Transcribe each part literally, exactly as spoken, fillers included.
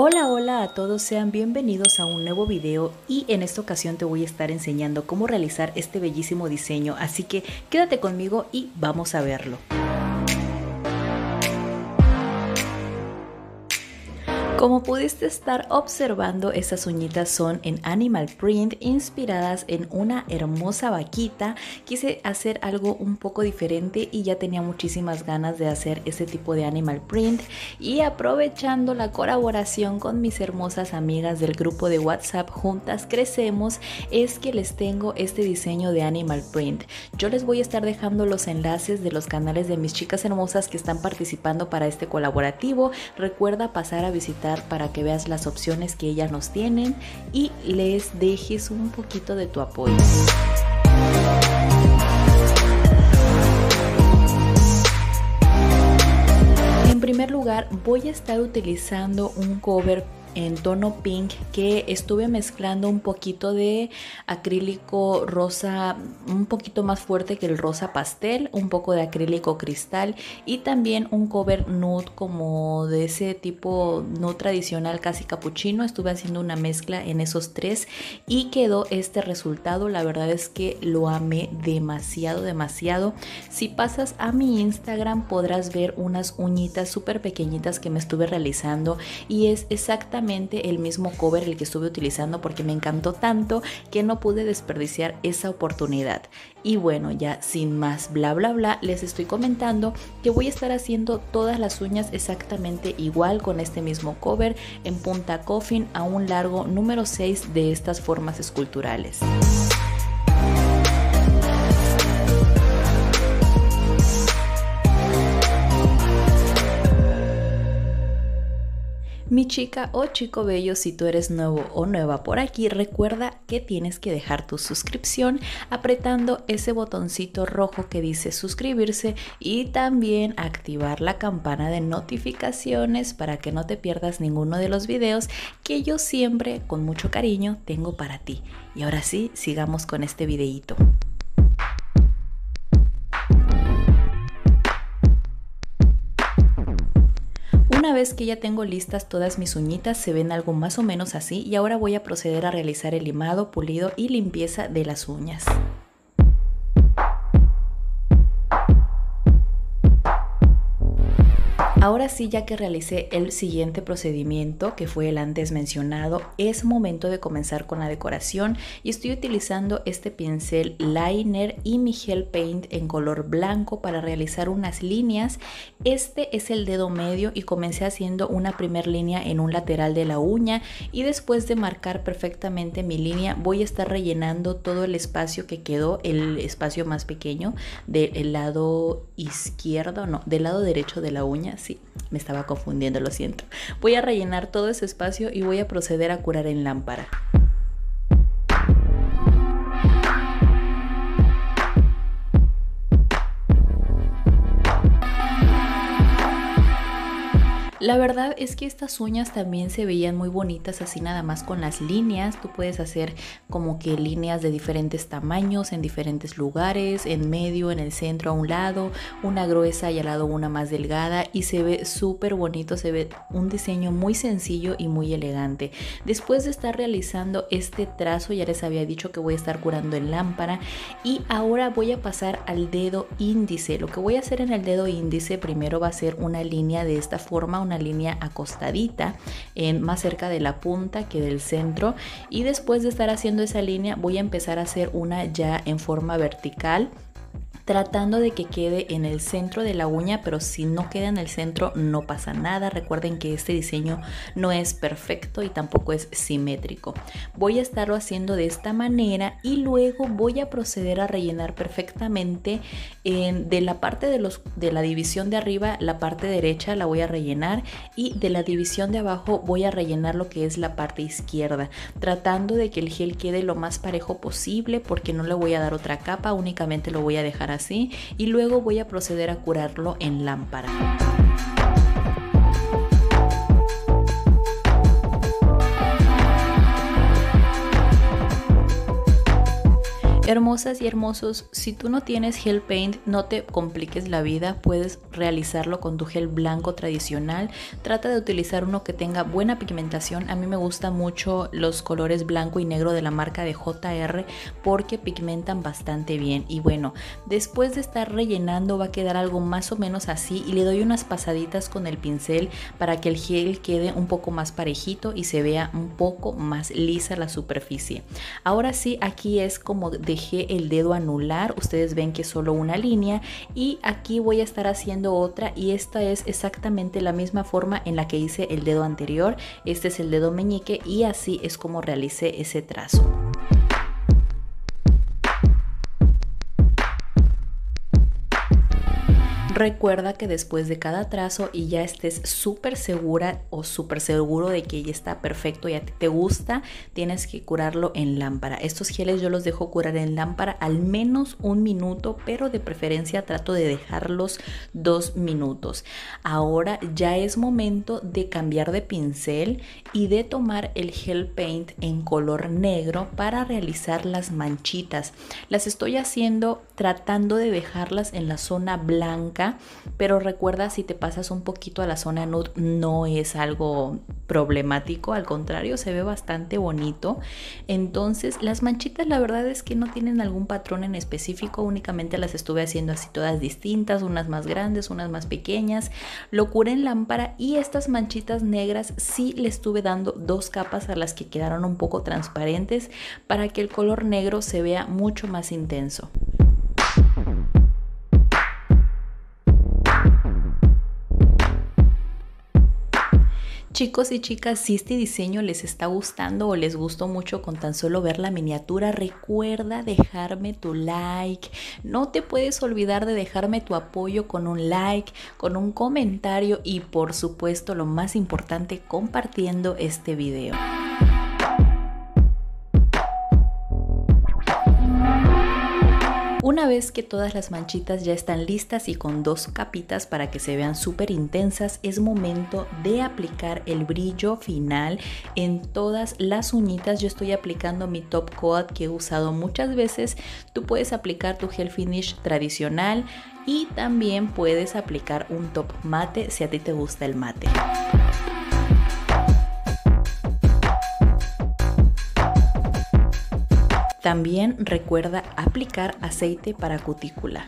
Hola, hola a todos, sean bienvenidos a un nuevo video y en esta ocasión te voy a estar enseñando cómo realizar este bellísimo diseño, así que quédate conmigo y vamos a verlo. Como pudiste estar observando, estas uñitas son en animal print, inspiradas en una hermosa vaquita. Quise hacer algo un poco diferente y ya tenía muchísimas ganas de hacer este tipo de animal print, y aprovechando la colaboración con mis hermosas amigas del grupo de WhatsApp Juntas Crecemos, es que les tengo este diseño de animal print. Yo les voy a estar dejando los enlaces de los canales de mis chicas hermosas que están participando para este colaborativo. Recuerda pasar a visitar para que veas las opciones que ellas nos tienen y les dejes un poquito de tu apoyo. En primer lugar, voy a estar utilizando un cover en tono pink que estuve mezclando un poquito de acrílico rosa un poquito más fuerte que el rosa pastel, un poco de acrílico cristal y también un cover nude como de ese tipo nude tradicional casi capuchino. Estuve haciendo una mezcla en esos tres y quedó este resultado. La verdad es que lo amé demasiado demasiado. Si pasas a mi Instagram podrás ver unas uñitas súper pequeñitas que me estuve realizando y es exactamente el mismo cover el que estuve utilizando porque me encantó tanto que no pude desperdiciar esa oportunidad. Y bueno, ya sin más bla bla bla, les estoy comentando que voy a estar haciendo todas las uñas exactamente igual con este mismo cover en punta coffin a un largo número seis de estas formas esculturales. Mi chica o chico bello, si tú eres nuevo o nueva por aquí, recuerda que tienes que dejar tu suscripción apretando ese botoncito rojo que dice suscribirse y también activar la campana de notificaciones para que no te pierdas ninguno de los videos que yo siempre con mucho cariño tengo para ti. Y ahora sí, sigamos con este videíto. Una vez que ya tengo listas todas mis uñitas, se ven algo más o menos así, y ahora voy a proceder a realizar el limado, pulido y limpieza de las uñas. Ahora sí, ya que realicé el siguiente procedimiento, que fue el antes mencionado, es momento de comenzar con la decoración y estoy utilizando este pincel liner y mi gel paint en color blanco para realizar unas líneas. Este es el dedo medio y comencé haciendo una primera línea en un lateral de la uña y después de marcar perfectamente mi línea voy a estar rellenando todo el espacio que quedó, el espacio más pequeño del lado izquierdo, no, del lado derecho de la uña, sí. Me estaba confundiendo, lo siento. Voy a rellenar todo ese espacio y voy a proceder a curar en lámpara. La verdad es que estas uñas también se veían muy bonitas así nada más con las líneas. Tú puedes hacer como que líneas de diferentes tamaños en diferentes lugares, en medio, en el centro, a un lado, una gruesa y al lado una más delgada, y se ve súper bonito, se ve un diseño muy sencillo y muy elegante. Después de estar realizando este trazo, ya les había dicho que voy a estar curando en lámpara y ahora voy a pasar al dedo índice. Lo que voy a hacer en el dedo índice primero va a ser una línea de esta forma, una línea acostadita en más cerca de la punta que del centro, y después de estar haciendo esa línea voy a empezar a hacer una ya en forma vertical, tratando de que quede en el centro de la uña, pero si no queda en el centro no pasa nada. Recuerden que este diseño no es perfecto y tampoco es simétrico. Voy a estarlo haciendo de esta manera y luego voy a proceder a rellenar perfectamente en, de la parte de, los, de la división de arriba, la parte derecha la voy a rellenar, y de la división de abajo voy a rellenar lo que es la parte izquierda, tratando de que el gel quede lo más parejo posible porque no le voy a dar otra capa, únicamente lo voy a dejar así y luego voy a proceder a curarlo en lámpara. Hermosas y hermosos, si tú no tienes gel paint, no te compliques la vida, puedes realizarlo con tu gel blanco tradicional. Trata de utilizar uno que tenga buena pigmentación. A mí me gustan mucho los colores blanco y negro de la marca de J R porque pigmentan bastante bien. Y bueno, después de estar rellenando va a quedar algo más o menos así y le doy unas pasaditas con el pincel para que el gel quede un poco más parejito y se vea un poco más lisa la superficie. Ahora sí, aquí es como dejé el dedo anular, ustedes ven que es solo una línea y aquí voy a estar haciendo otra y esta es exactamente la misma forma en la que hice el dedo anterior. Este es el dedo meñique y así es como realicé ese trazo. Recuerda que después de cada trazo y ya estés súper segura o súper seguro de que ya está perfecto y a ti te gusta, tienes que curarlo en lámpara. Estos geles yo los dejo curar en lámpara al menos un minuto, pero de preferencia trato de dejarlos dos minutos. Ahora ya es momento de cambiar de pincel y de tomar el gel paint en color negro para realizar las manchitas. Las estoy haciendo tratando de dejarlas en la zona blanca, pero recuerda, si te pasas un poquito a la zona nude no es algo problemático, al contrario, se ve bastante bonito. Entonces las manchitas la verdad es que no tienen algún patrón en específico, únicamente las estuve haciendo así todas distintas, unas más grandes, unas más pequeñas. Lo curé en lámpara y estas manchitas negras sí le estuve dando dos capas a las que quedaron un poco transparentes para que el color negro se vea mucho más intenso. Chicos y chicas, si este diseño les está gustando o les gustó mucho con tan solo ver la miniatura, recuerda dejarme tu like. No te puedes olvidar de dejarme tu apoyo con un like, con un comentario y por supuesto lo más importante, compartiendo este video. Una vez que todas las manchitas ya están listas y con dos capitas para que se vean súper intensas, es momento de aplicar el brillo final en todas las uñitas. Yo estoy aplicando mi top coat que he usado muchas veces. Tú puedes aplicar tu gel finish tradicional y también puedes aplicar un top mate si a ti te gusta el mate. También recuerda aplicar aceite para cutícula.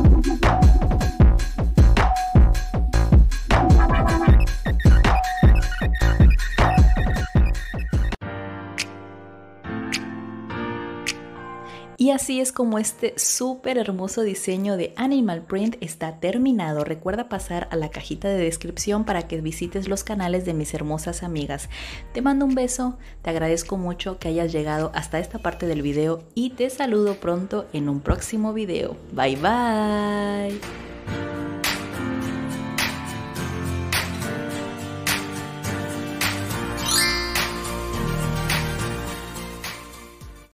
Y así es como este súper hermoso diseño de Animal Print está terminado. Recuerda pasar a la cajita de descripción para que visites los canales de mis hermosas amigas. Te mando un beso, te agradezco mucho que hayas llegado hasta esta parte del video y te saludo pronto en un próximo video. Bye bye.